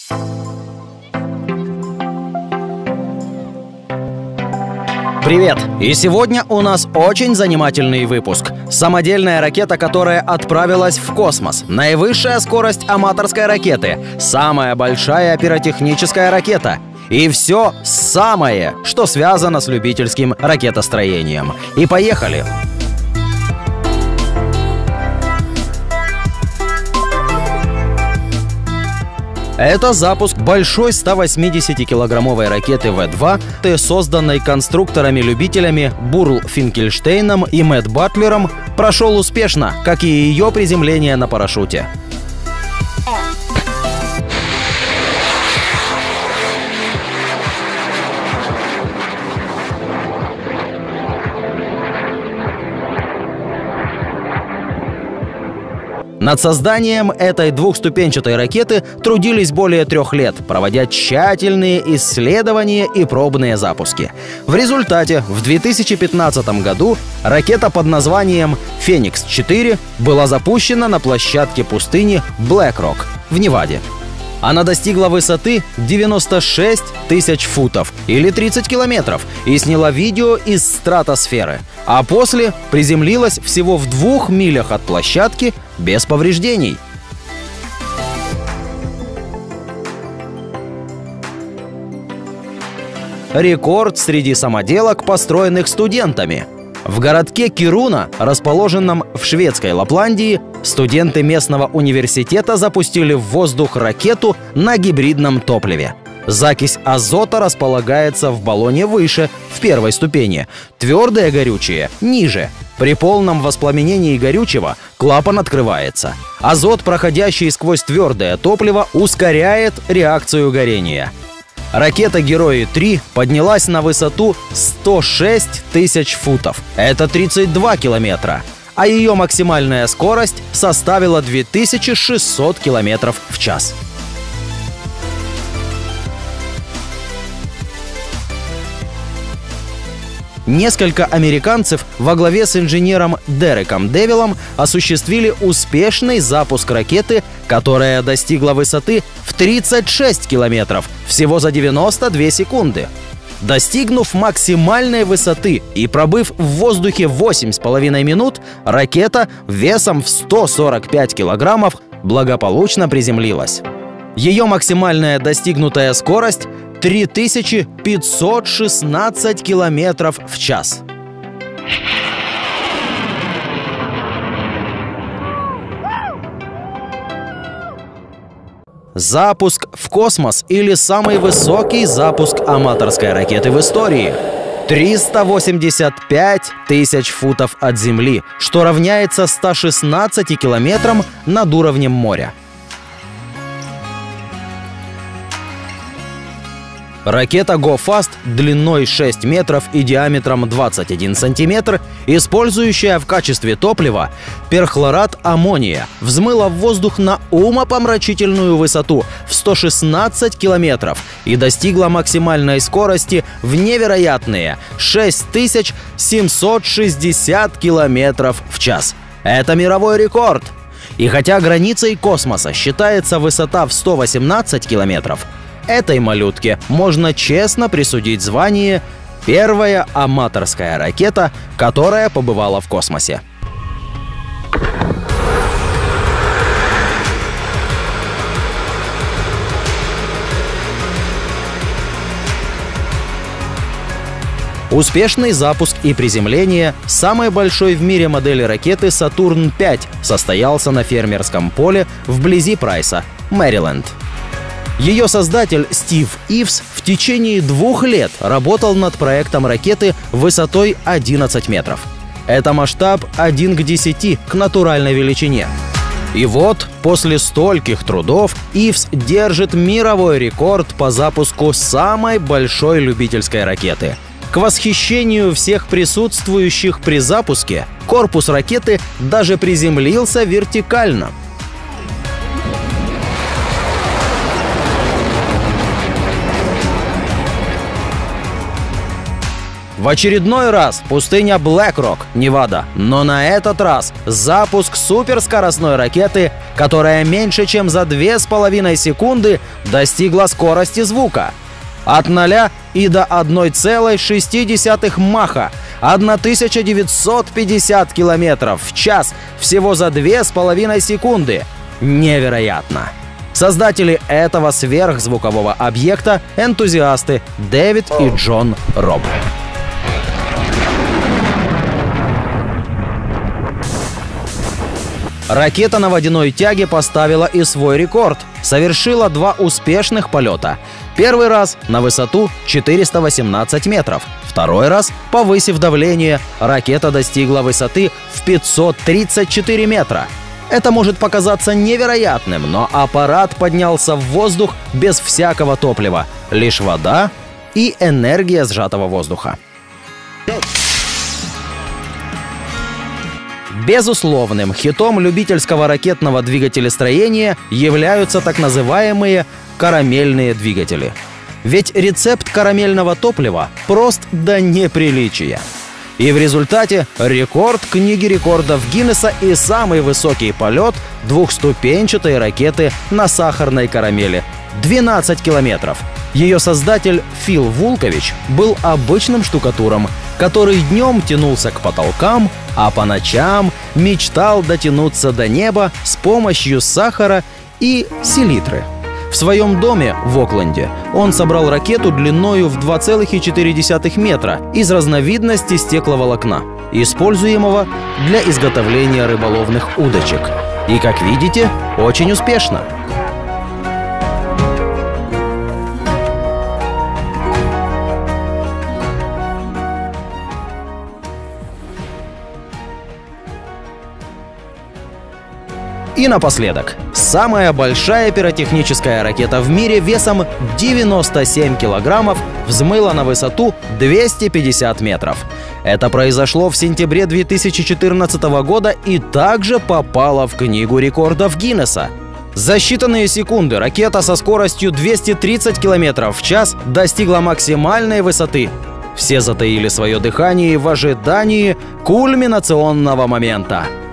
Привет! И сегодня у нас очень занимательный выпуск. Самодельная ракета, которая отправилась в космос. Наивысшая скорость аматорской ракеты. Самая большая пиротехническая ракета. И все самое, что связано с любительским ракетостроением. И поехали! Это запуск большой 180-килограммовой ракеты В-2, созданной конструкторами-любителями Бурл Финкельштейном и Мэтт Батлером, прошел успешно, как и ее приземление на парашюте. Над созданием этой двухступенчатой ракеты трудились более 3 лет, проводя тщательные исследования и пробные запуски. В результате в 2015 году ракета под названием «Феникс-4» была запущена на площадке пустыни Блэк-Рок в Неваде. Она достигла высоты 96 тысяч футов или 30 километров и сняла видео из стратосферы, а после приземлилась всего в 2 милях от площадки без повреждений. Рекорд среди самоделок, построенных студентами. В городке Кируна, расположенном в шведской Лапландии, студенты местного университета запустили в воздух ракету на гибридном топливе. Закись азота располагается в баллоне выше, в первой ступени, твердое горючее ниже. При полном воспламенении горючего клапан открывается. Азот, проходящий сквозь твердое топливо, ускоряет реакцию горения. Ракета «Герои-3» поднялась на высоту 106 тысяч футов. Это 32 километра. А ее максимальная скорость составила 2600 километров в час. Несколько американцев во главе с инженером Дереком Девилом осуществили успешный запуск ракеты, которая достигла высоты в 36 километров всего за 92 секунды. Достигнув максимальной высоты и пробыв в воздухе 8,5 минут, ракета весом в 145 килограммов благополучно приземлилась. Ее максимальная достигнутая скорость — 3516 километров в час. Запуск в космос или самый высокий запуск аматорской ракеты в истории. 385 тысяч футов от Земли, что равняется 116 километрам над уровнем моря. Ракета Go Fast длиной 6 метров и диаметром 21 сантиметр, использующая в качестве топлива перхлорат аммония, взмыла в воздух на умопомрачительную высоту в 116 километров и достигла максимальной скорости в невероятные 6760 километров в час. Это мировой рекорд! И хотя границей космоса считается высота в 118 километров, этой малютке можно честно присудить звание «Первая аматорская ракета, которая побывала в космосе». Успешный запуск и приземление самой большой в мире модели ракеты «Сатурн-5» состоялся на фермерском поле вблизи Прайса, Мэриленд. Ее создатель Стив Ивс в течение 2 лет работал над проектом ракеты высотой 11 метров. Это масштаб 1 к 10 к натуральной величине. И вот, после стольких трудов, Ивс держит мировой рекорд по запуску самой большой любительской ракеты. К восхищению всех присутствующих при запуске, корпус ракеты даже приземлился вертикально. В очередной раз пустыня Блэк-Рок, Невада, но на этот раз запуск суперскоростной ракеты, которая меньше чем за 2,5 секунды достигла скорости звука. От 0 и до 1,6 маха, 1950 километров в час всего за 2,5 секунды. Невероятно! Создатели этого сверхзвукового объекта — энтузиасты Дэвид и Джон Роб. Ракета на водяной тяге поставила и свой рекорд. Совершила 2 успешных полета. Первый раз на высоту 418 метров. Второй раз, повысив давление, ракета достигла высоты в 534 метра. Это может показаться невероятным, но аппарат поднялся в воздух без всякого топлива. Лишь вода и энергия сжатого воздуха. Безусловным хитом любительского ракетного двигателестроения являются так называемые карамельные двигатели. Ведь рецепт карамельного топлива прост до неприличия. И в результате рекорд книги рекордов Гиннесса и самый высокий полет двухступенчатой ракеты на сахарной карамели — 12 километров. Ее создатель Фил Вулкович был обычным штукатуром, который днем тянулся к потолкам, а по ночам мечтал дотянуться до неба с помощью сахара и селитры. В своем доме в Окленде он собрал ракету длиною в 2,4 метра из разновидности стекловолокна, используемого для изготовления рыболовных удочек. И, как видите, очень успешно. И напоследок, самая большая пиротехническая ракета в мире весом 97 килограммов взмыла на высоту 250 метров. Это произошло в сентябре 2014 года и также попало в книгу рекордов Гиннесса. За считанные секунды ракета со скоростью 230 километров в час достигла максимальной высоты. Все затаили свое дыхание в ожидании кульминационного момента.